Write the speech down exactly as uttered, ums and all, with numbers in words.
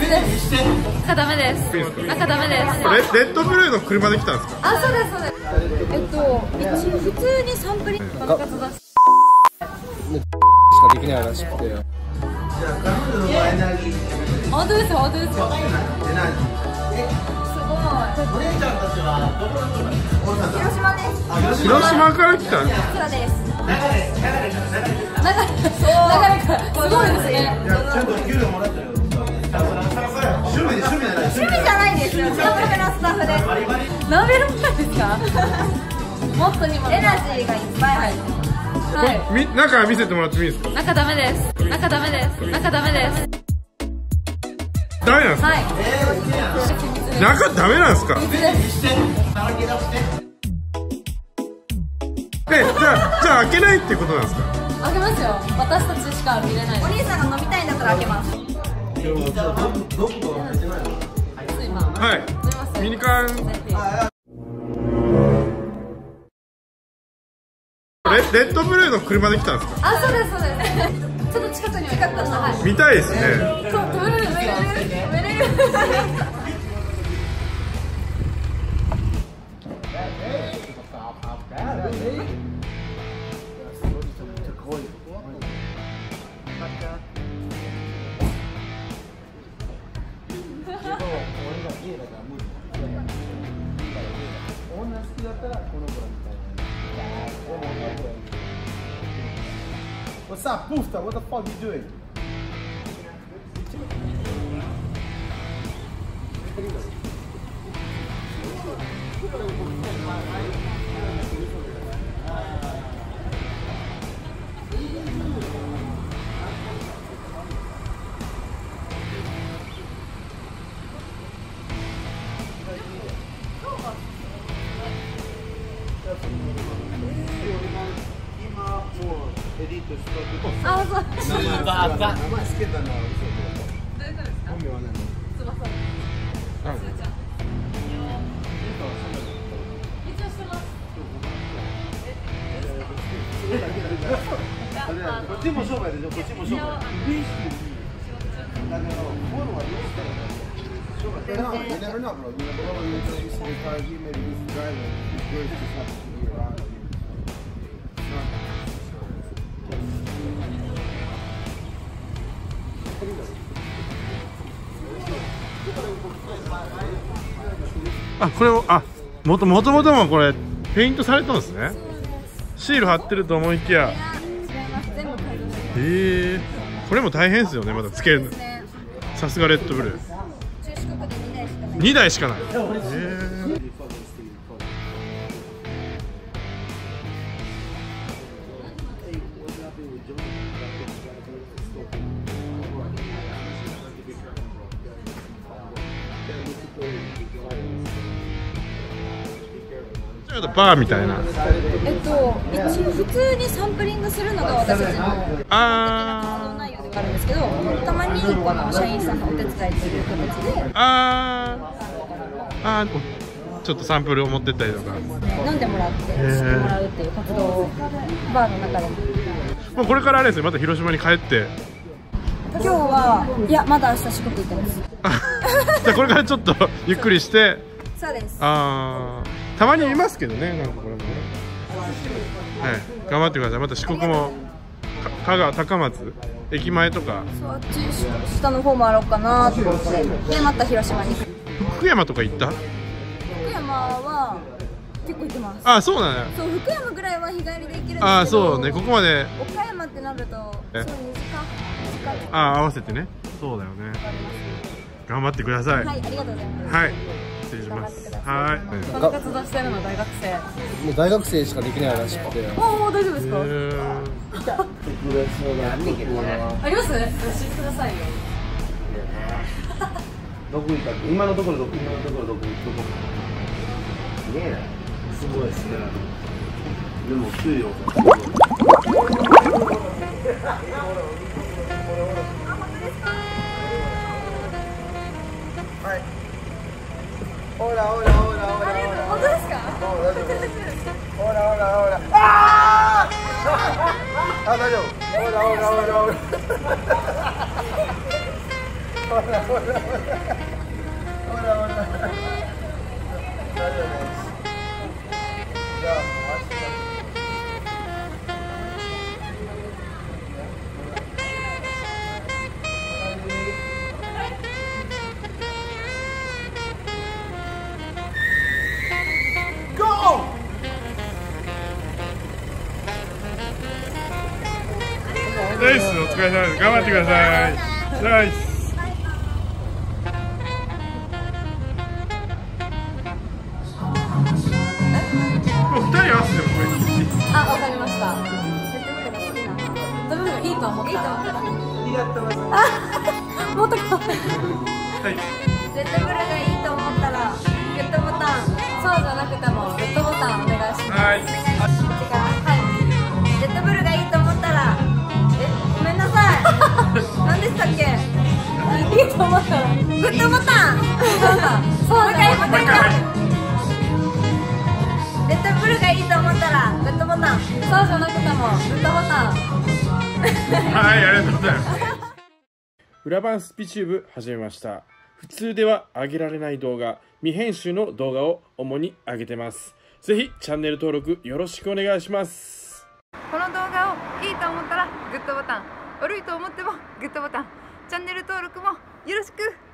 です赤ダメです。赤ダメです。 レレッドブルーの車で来たんですか？ あ、そうですそうです。えっと一応普通にサンプリングの活動ししかできないらしくて。 本当です本当ですよ。すごい。広島です。 広島から来たんですか？ そうです。流れからすごいですね。趣味じゃないですよ。サンプルのスタッフです。何ベル前ですか？もっとにもエナジーがいっぱい入ってます。はい。 中見せてもらってもいいですか？ 中ダメです。中ダメです。中ダメです。 ダメなんですか？ はい。 中ダメなんですか？ 水です。 え、じゃあじゃあ開けないっていうことなんですか？ 開けますよ。私たちしか見れない。お兄さんが飲みたいんだったら開けます。 はい。ミニカン。レレッドブルーの車で来たんですか？ あ、そうですそうです。ちょっと近くに近くだ。はい。 見たいですね。 そう、止めるんですよ。止めれる。 What's up, Poofta? What the fuck you doing? あ、そう。 名前好きだな。大丈夫ですか？本名は何？ つばさ。一応してます。 こっちも商売でしょ。こっちも商売。だけどフォローはどうしたらいいの？商売。You never know, bro. You never know. You never see the car. You maybe used to drive it. It's good to just have to be around. Ah, あ、これをあ、もともともともこれペイントされたんですね。シール貼ってると思いきや。へえ、これも大変ですよね。まだつけるの。さすがレッドブルー。にだいしかない。へえ。バーみたいな。 えっと、一応普通にサンプリングするのが私たちのあ活動内容ではあるんですけど、たまにこの社員さんのお手伝いという形であーあー、ちょっとサンプルを持ってったりとか、 飲んでもらって知ってもらうっていう活動をバーの中でも。 もうこれからあれですね、また広島に帰って今日はいや、まだ明日四国行ってます。 じゃあこれからちょっとゆっくりして。 そうです。 ああ、たまにいますけどね、なんかこれもね。はい、頑張ってください。また四国も香川、高松駅前とか、 そう、あっち下の方もあろうかなと思って、でまた広島に行く。 福山とか行った？ 福山は結構行ってます。 あ、そうだね。 そう、福山ぐらいは日帰りで行けるんですけど。 あ、そうね、ここまで岡山ってなるとそうにじかん、にじかん。 あ、合わせてね。そうだよね。頑張ってください。 はい、ありがとうございます。 はい、失礼します。はい。 この活動してるの大学生。 もう大学生しかできないらしくて。 ああ、大丈夫ですか？あります？教えてくださいよ。 どこ行ったっけ？今のところどこ？今のところどこ？どこ？ねえ、すごいですね。でも給料が。はい。ほらほらほらほら。 本当ですか？ ほらほらほら。ああ。あ、大丈夫。ほらほらほらほら。 ナイス、お疲れ様です。頑張ってください。ナイス。もう二人合わせてもこれ。 あ、わかりました。いいと思った。いいと思った。もっと可愛い。 はい。 レッドブルがいいと思ったらグッドボタン、そうじゃなくてもグッドボタンお願いします。 はい。 はい。レッドブルがいいと思ったら、え、ごめんなさい。何でしたっけ？いいと思ったらグッドボタン。そうだ。そうだ。もう一回もう一回。レッドブルがいいと思ったらグッドボタン、そうじゃなくてもグッドボタン。 はい、ありがとうございます。裏番スピチューブ始めました。普通では上げられない動画、未編集の動画を主に上げてます。ぜひチャンネル登録よろしくお願いします。 この動画をいいと思ったらグッドボタン、悪いと思ってもグッドボタン、チャンネル登録もよろしく。